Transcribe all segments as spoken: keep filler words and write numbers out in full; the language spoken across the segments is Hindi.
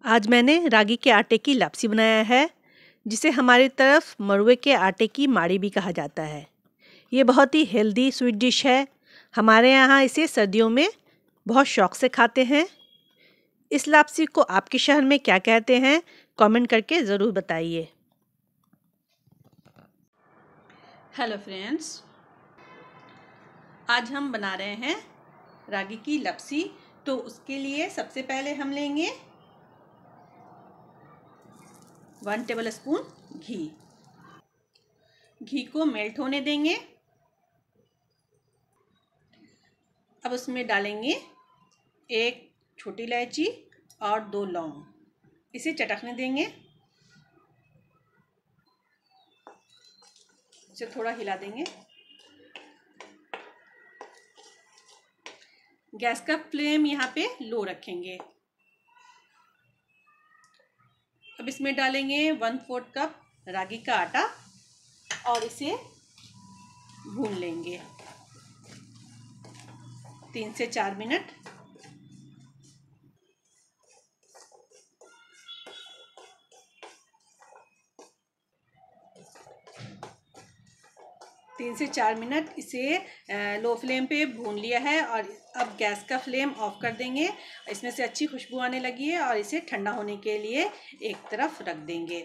आज मैंने रागी के आटे की लापसी बनाया है, जिसे हमारी तरफ मड़ुए के आटे की माड़ी भी कहा जाता है। ये बहुत ही हेल्दी स्वीट डिश है। हमारे यहाँ इसे सर्दियों में बहुत शौक से खाते हैं। इस लापसी को आपके शहर में क्या कहते हैं, कमेंट करके ज़रूर बताइए। हेलो फ्रेंड्स, आज हम बना रहे हैं रागी की लापसी। तो उसके लिए सबसे पहले हम लेंगे वन टेबल स्पून घी। घी को मेल्ट होने देंगे। अब उसमें डालेंगे एक छोटी इलायची और दो लौंग। इसे चटकने देंगे। इसे थोड़ा हिला देंगे। गैस का फ्लेम यहाँ पे लो रखेंगे। अब इसमें डालेंगे वन फोर्थ कप रागी का आटा और इसे भून लेंगे तीन से चार मिनट। तीन से चार मिनट इसे लो फ्लेम पे भून लिया है और अब गैस का फ्लेम ऑफ कर देंगे। इसमें से अच्छी खुशबू आने लगी है और इसे ठंडा होने के लिए एक तरफ रख देंगे।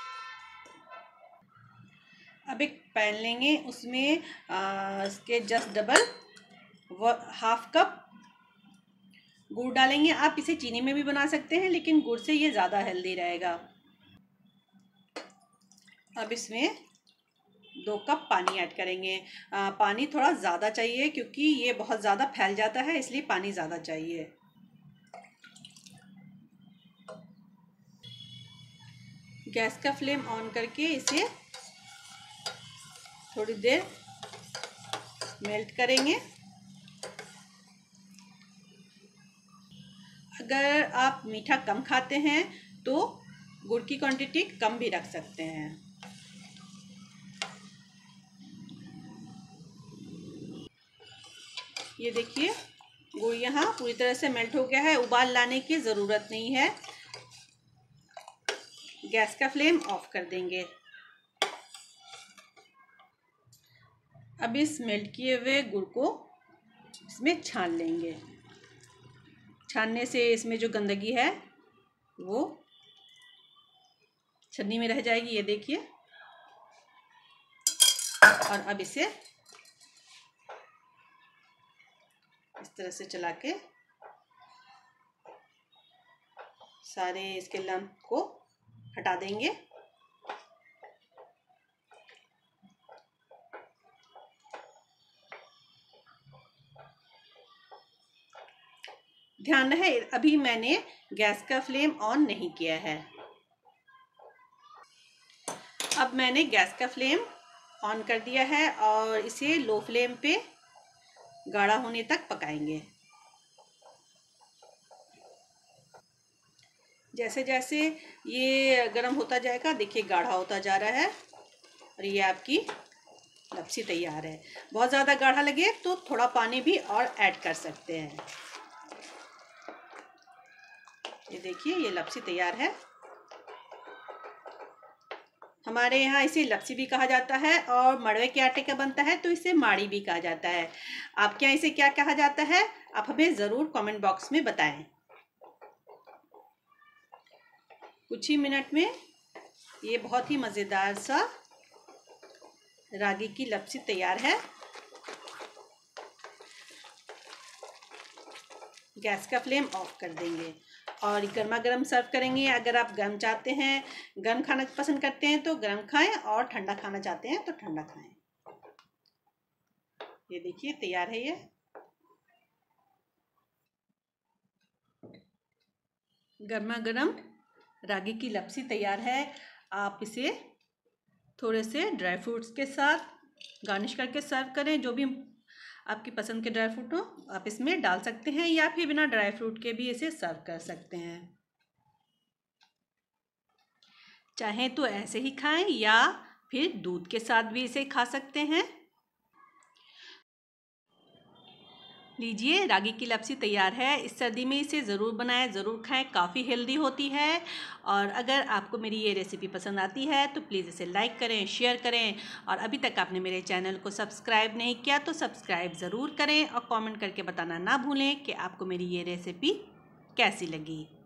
अब एक पैन लेंगे, उसमें आ, इसके जस्ट डबल व हाफ कप गुड़ डालेंगे। आप इसे चीनी में भी बना सकते हैं, लेकिन गुड़ से ये ज़्यादा हेल्दी रहेगा। अब इसमें दो कप पानी ऐड करेंगे। आ, पानी थोड़ा ज़्यादा चाहिए क्योंकि ये बहुत ज़्यादा फैल जाता है, इसलिए पानी ज़्यादा चाहिए। गैस का फ्लेम ऑन करके इसे थोड़ी देर मेल्ट करेंगे। अगर आप मीठा कम खाते हैं तो गुड़ की क्वांटिटी कम भी रख सकते हैं। ये देखिए, गुड़ यहाँ पूरी तरह से मेल्ट हो गया है। उबाल लाने की ज़रूरत नहीं है। गैस का फ्लेम ऑफ कर देंगे। अब इस मेल्ट किए हुए गुड़ को इसमें छान लेंगे। छानने से इसमें जो गंदगी है वो छन्नी में रह जाएगी। ये देखिए। और अब इसे इस तरह से चला के सारे इसके लम्प को हटा देंगे। ध्यान रहे, अभी मैंने गैस का फ्लेम ऑन नहीं किया है। अब मैंने गैस का फ्लेम ऑन कर दिया है और इसे लो फ्लेम पे गाढ़ा होने तक पकाएंगे। जैसे जैसे ये गर्म होता जाएगा, देखिए गाढ़ा होता जा रहा है और ये आपकी लापसी तैयार है। बहुत ज़्यादा गाढ़ा लगे तो थोड़ा पानी भी और ऐड कर सकते हैं। ये देखिए, ये लापसी तैयार है। हमारे यहाँ इसे लापसी भी कहा जाता है और मड़वे के आटे का बनता है तो इसे माड़ी भी कहा जाता है। आपके यहाँ इसे क्या कहा जाता है, आप हमें ज़रूर कमेंट बॉक्स में बताएं। कुछ ही मिनट में ये बहुत ही मज़ेदार सा रागी की लापसी तैयार है। गैस का फ्लेम ऑफ कर देंगे और गर्मा गर्म सर्व करेंगे। अगर आप गर्म चाहते हैं, गर्म खाना पसंद करते हैं तो गर्म खाएं और ठंडा खाना चाहते हैं तो ठंडा खाएं। ये देखिए, तैयार है। ये गर्मा गर्म रागी की लापसी तैयार है। आप इसे थोड़े से ड्राई फ्रूट्स के साथ गार्निश करके सर्व करें। जो भी आपकी पसंद के ड्राई फ्रूट हो आप इसमें डाल सकते हैं, या फिर बिना ड्राई फ्रूट के भी इसे सर्व कर सकते हैं। चाहें तो ऐसे ही खाएं या फिर दूध के साथ भी इसे खा सकते हैं। लीजिए, रागी की लपसी तैयार है। इस सर्दी में इसे ज़रूर बनाएं, ज़रूर खाएं, काफ़ी हेल्दी होती है। और अगर आपको मेरी ये रेसिपी पसंद आती है तो प्लीज़ इसे लाइक करें, शेयर करें। और अभी तक आपने मेरे चैनल को सब्सक्राइब नहीं किया तो सब्सक्राइब ज़रूर करें और कमेंट करके बताना ना भूलें कि आपको मेरी ये रेसिपी कैसी लगी।